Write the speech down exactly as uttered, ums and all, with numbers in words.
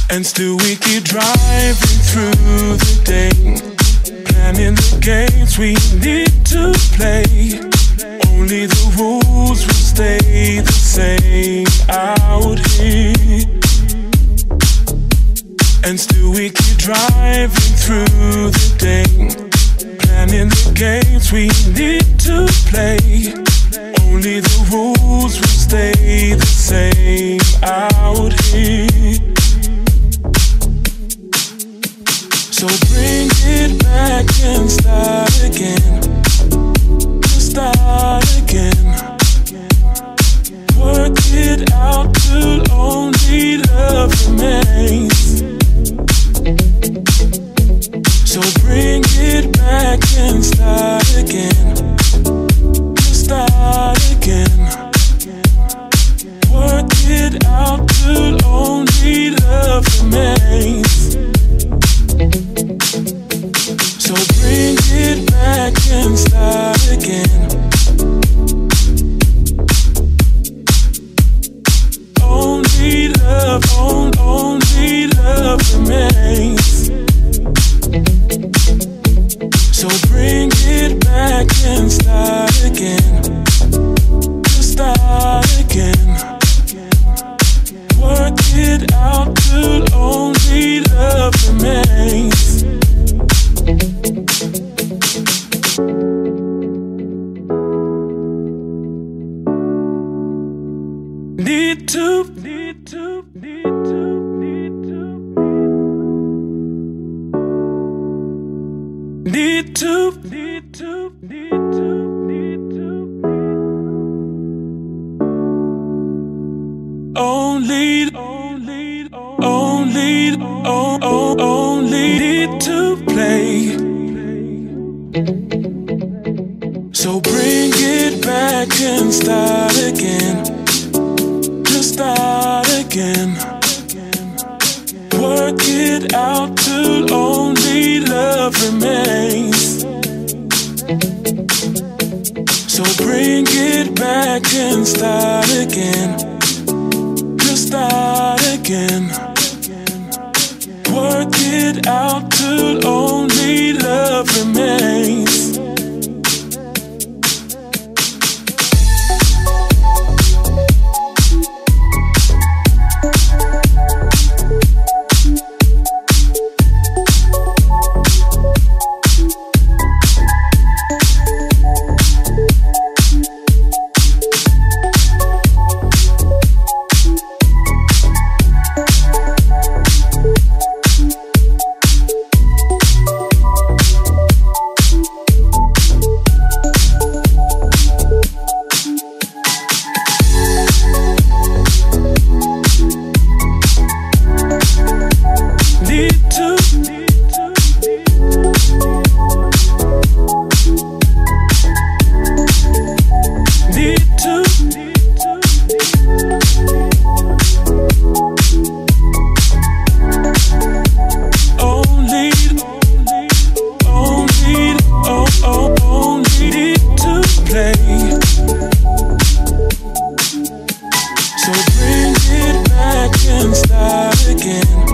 And still we keep driving through the day, planning the games we need to play. Only the rules will stay the same out here. And still we keep driving through the day, planning the games we need to play. Only the rules will stay the same out here. So bring it back and start again. Just start again. Work it out till only love remains. So bring it back and start again. Just start again. Work it out till only love remains. So bring it back and start again. Only love, on, only love remains. So bring it back and start again. Just start again. Work it out till only love remains. Need to, need to, need to, need to, need to, need to, need to, need to, only, only, only, oh, oh, only need to play. So bring it back and start again. Just start again. Work it out till only love remains. So bring it back and start again. Just start again. Work it out till only love remains. So bring it back and start again.